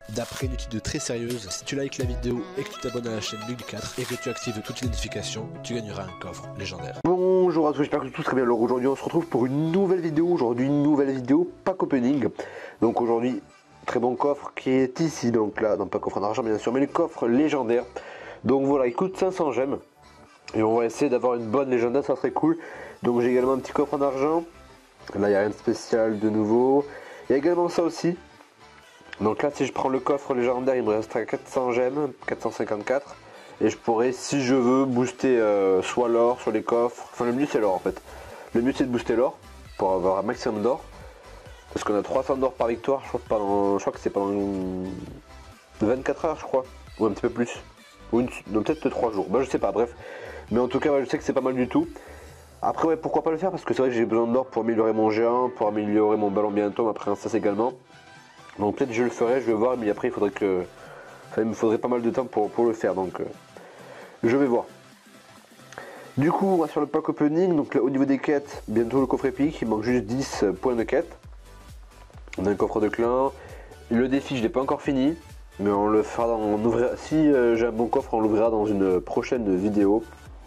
D'après une étude très sérieuse, si tu likes la vidéo et que tu t'abonnes à la chaîne Lug 4 et que tu actives toutes les notifications, tu gagneras un coffre légendaire. Bonjour à tous, j'espère que tout très bien. Alors aujourd'hui on se retrouve pour une nouvelle vidéo. Aujourd'hui une nouvelle vidéo pack opening. Donc aujourd'hui très bon coffre qui est ici, donc là, non pas coffre en argent bien sûr, mais le coffre légendaire. Donc voilà, il coûte 500 gemmes. Et on va essayer d'avoir une bonne légendaire, ça serait cool. Donc j'ai également un petit coffre en argent. Là il n'y a rien de spécial de nouveau. Il y a également ça aussi. Donc là si je prends le coffre légendaire, il me restera 400 gemmes, 454. Et je pourrais, si je veux, booster soit l'or, soit les coffres. Enfin le mieux c'est l'or en fait. Le mieux c'est de booster l'or pour avoir un maximum d'or. Parce qu'on a 300 d'or par victoire, je crois que c'est pendant 24 heures je crois. Ou un petit peu plus. Ou peut-être 3 jours, bah je sais pas, bref. Mais en tout cas ouais, je sais que c'est pas mal du tout. Après ouais, pourquoi pas le faire, parce que c'est vrai que j'ai besoin d'or pour améliorer mon géant, pour améliorer mon ballon bientôt, ma princesse également. Donc peut-être je le ferai, je vais voir, mais après il faudrait que... Enfin, il me faudrait pas mal de temps pour le faire, donc je vais voir. Du coup on va sur le pack opening, donc là, au niveau des quêtes, bientôt le coffre épique, il manque juste 10 points de quête. On a un coffre de clan, le défi je l'ai pas encore fini, mais on le fera dans... On ouvrira, si j'ai un bon coffre on l'ouvrira dans une prochaine vidéo.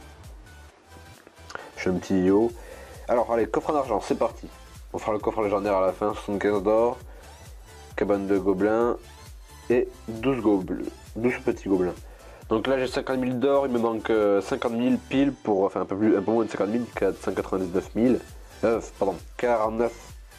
Je fais un petit yo. Alors allez, coffre en argent, c'est parti. On fera le coffre légendaire à la fin, 75 d'or, cabane de gobelins et 12 petits gobelins. Donc là j'ai 50 000 d'or, il me manque 50 000 pile pour, enfin un peu moins de 50 000, 499 000, pardon, 49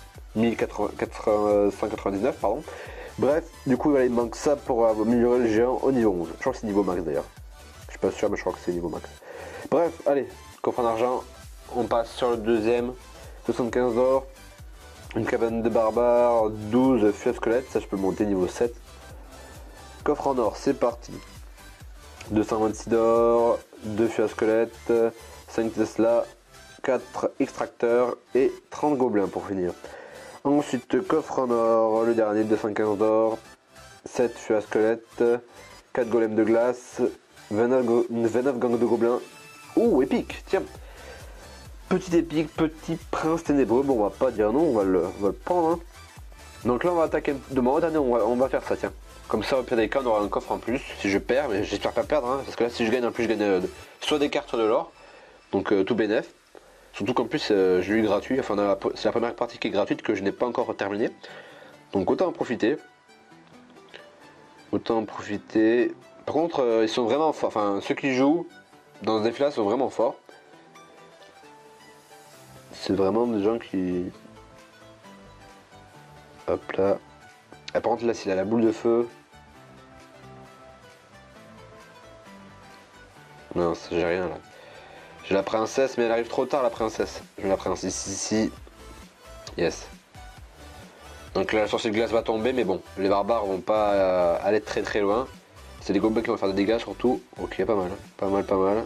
499, pardon. Bref, du coup voilà, il me manque ça pour améliorer le géant au niveau 11. Je crois que c'est niveau max d'ailleurs. Je suis pas sûr mais je crois que c'est niveau max. Bref, allez, coffre en argent, on passe sur le deuxième, 75 d'or, une cabane de barbares, 12 fûts à squelettes, ça je peux monter niveau 7. Coffre en or, c'est parti. 226 d'or, 2 fûts à squelettes, 5 Tesla, 4 extracteurs et 30 gobelins pour finir. Ensuite, coffre en or, le dernier, 215 d'or, 7 fûts à squelettes, 4 golems de glace, 29 gangs de gobelins. Ouh, épique, tiens. Petit épique, petit prince ténébreux. Bon, on va pas dire non, on va le prendre. Hein. Donc là, on va attaquer de mon dernier, on va faire ça, tiens. Comme ça, au pire des cas, on aura un coffre en plus. Si je perds, mais j'espère pas perdre, hein, parce que là, si je gagne, en plus, je gagne soit des cartes, soit de l'or. Donc tout bénef. Surtout qu'en plus, je l'ai eu gratuit. Enfin, c'est la première partie qui est gratuite que je n'ai pas encore terminée. Donc autant en profiter. Autant en profiter. Par contre, ils sont vraiment forts. Enfin, ceux qui jouent dans ce défi-là sont vraiment forts. C'est vraiment des gens qui... Hop là. Ah, par contre, là, s'il a la boule de feu... Non, j'ai rien là. J'ai la princesse, mais elle arrive trop tard la princesse. Je mets la princesse ici. Yes. Donc là, la sorcière de glace va tomber, mais bon, les barbares vont pas aller très très loin. C'est les gobelins qui vont faire des dégâts surtout. Ok, pas mal, pas mal, pas mal.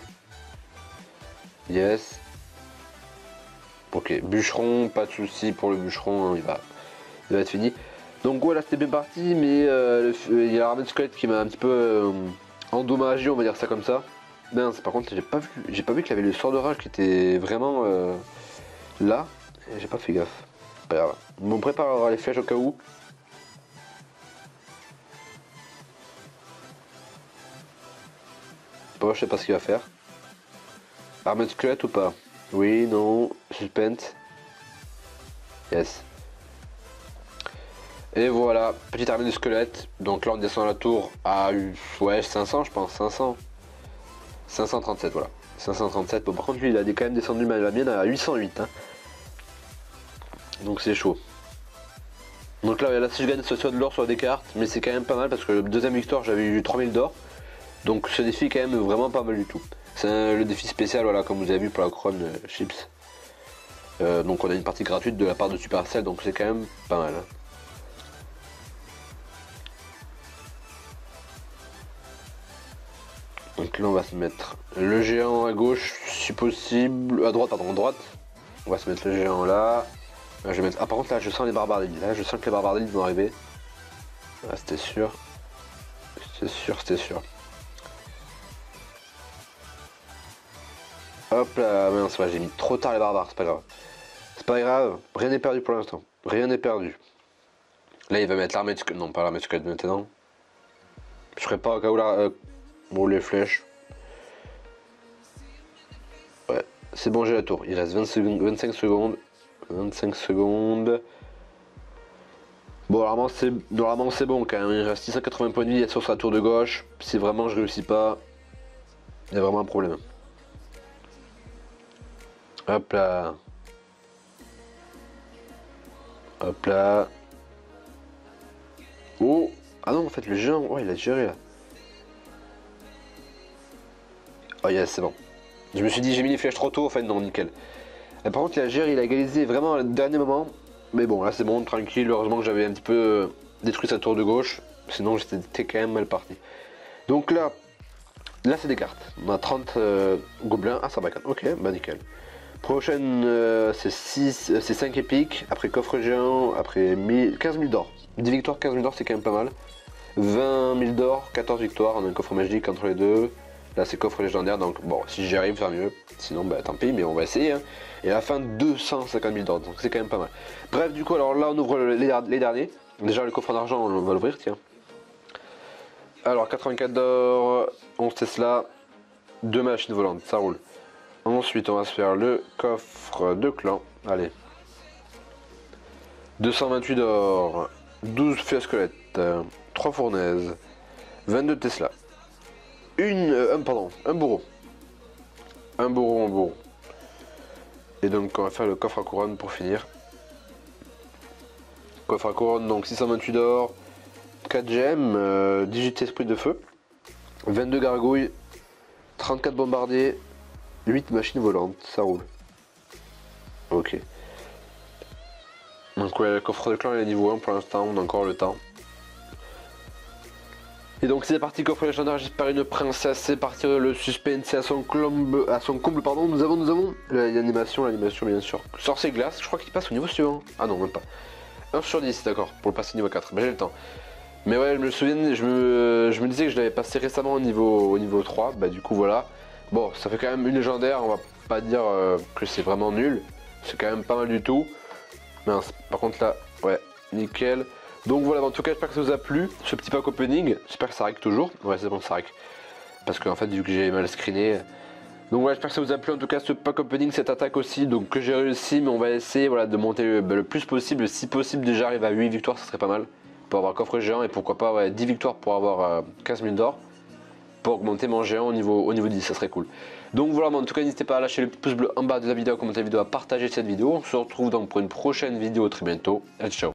Yes. Ok, bûcheron, pas de souci pour le bûcheron, hein, il va être fini. Donc voilà, c'était bien parti, mais il y a l'armée de squelette qui m'a un petit peu endommagé, on va dire ça comme ça. Mince, par contre, j'ai pas vu qu'il avait le sort de rage qui était vraiment là. Et j'ai pas fait gaffe. Pas grave. On préparera les flèches au cas où. Bon, je sais pas ce qu'il va faire. Armée de squelette ou pas? Oui, non, suspense. Yes. Et voilà, petite armée de squelettes. Donc là on descend la tour à ouais 500 je pense, 500. 537 voilà. 537. Bon par contre lui il a quand même descendu la mienne à 808. Hein. Donc c'est chaud. Donc là si je gagne soit de l'or soit des cartes, mais c'est quand même pas mal parce que le deuxième victoire j'avais eu 3000 d'or. Donc ce défi est quand même vraiment pas mal du tout. C'est le défi spécial voilà comme vous avez vu pour la couronne chips. Donc on a une partie gratuite de la part de Supercell donc c'est quand même pas mal. Hein. Donc là on va se mettre le géant à gauche si possible, à droite pardon, à droite. On va se mettre le géant là. Là je vais mettre... Ah par contre là je sens les barbares d'élite, là je sens que les barbares d'élite vont arriver. Ah c'était sûr. C'était sûr, c'était sûr. Hop là, mince, ouais, j'ai mis trop tard les barbares, c'est pas grave. C'est pas grave, rien n'est perdu pour l'instant. Rien n'est perdu. Là il va mettre l'armée de squelette, non pas l'armée de squelette maintenant. Je ferai pas au cas où là. Bon, les flèches. Ouais, c'est bon, j'ai la tour. Il reste 20 secondes, 25 secondes. 25 secondes. Bon, normalement c'est bon quand même. Il reste 680 points de vie sur sa tour de gauche. Si vraiment je réussis pas, il y a vraiment un problème. Hop là. Hop là. Oh. Ah non, en fait, le géant, ouais, il a géré là. Oh yes, c'est bon. Je me suis dit, j'ai mis les flèches trop tôt, en fait, non, nickel. Et par contre, il a géré, il a égalisé vraiment au dernier moment. Mais bon, là c'est bon, tranquille. Heureusement que j'avais un petit peu détruit sa tour de gauche. Sinon, j'étais quand même mal parti. Donc là c'est des cartes. On a 30 gobelins. Ah, ça va, ok, bah nickel. Prochaine, c'est 5 épiques. Après coffre géant, après 15 000 d'or. 10 victoires, 15 000 d'or, c'est quand même pas mal. 20 000 d'or, 14 victoires. On a un coffre magique entre les deux. Là, c'est coffre légendaire. Donc, bon, si j'y arrive, ça va mieux. Sinon, bah tant pis, mais on va essayer. Hein. Et à la fin, 250 000 d'or. Donc, c'est quand même pas mal. Bref, du coup, alors là, on ouvre les derniers. Déjà, le coffre d'argent, on va l'ouvrir, tiens. Alors, 84 d'or, 11 Tesla, 2 machines volantes, ça roule. Ensuite, on va se faire le coffre de clan. Allez. 228 d'or, 12 feux à squelettes, 3 fournaises, 22 Tesla. Un bourreau. Un bourreau. Et donc, on va faire le coffre à couronne pour finir. Coffre à couronne, donc 628 d'or, 4 gemmes, 18 esprits de feu, 22 gargouilles, 34 bombardiers, 8 machines volantes, ça roule. Ok. Donc ouais, le coffre de clan il est niveau 1 pour l'instant, on a encore le temps. Et donc c'est parti, coffre légendaire, j'espère une princesse, c'est parti, le suspense c'est à son comble, pardon. Nous avons l'animation bien sûr. Sorcier glace, je crois qu'il passe au niveau suivant. Ah non, même pas. 1 sur 10, d'accord, pour le passer niveau 4, bah, j'ai le temps. Mais ouais, je me souviens, je me disais que je l'avais passé récemment au niveau 3, bah du coup voilà. Bon, ça fait quand même une légendaire, on va pas dire que c'est vraiment nul. C'est quand même pas mal du tout. Mince, par contre là, ouais, nickel. Donc voilà, en tout cas j'espère que ça vous a plu, ce petit pack opening. J'espère que ça règle toujours. Ouais, c'est bon, ça règle. Parce qu'en fait, vu que j'ai mal screené. Donc voilà, j'espère que ça vous a plu en tout cas ce pack opening, cette attaque aussi. Donc que j'ai réussi, mais on va essayer voilà, de monter le plus possible. Si possible, déjà arriver à 8 victoires, ça serait pas mal. Pour avoir un coffre géant et pourquoi pas ouais, 10 victoires pour avoir 15 000 d'or. Pour augmenter mon géant au niveau 10, ça serait cool. Donc voilà, en tout cas n'hésitez pas à lâcher le pouce bleu en bas de la vidéo, à commenter la vidéo, à partager cette vidéo. On se retrouve donc pour une prochaine vidéo très bientôt. Allez, ciao.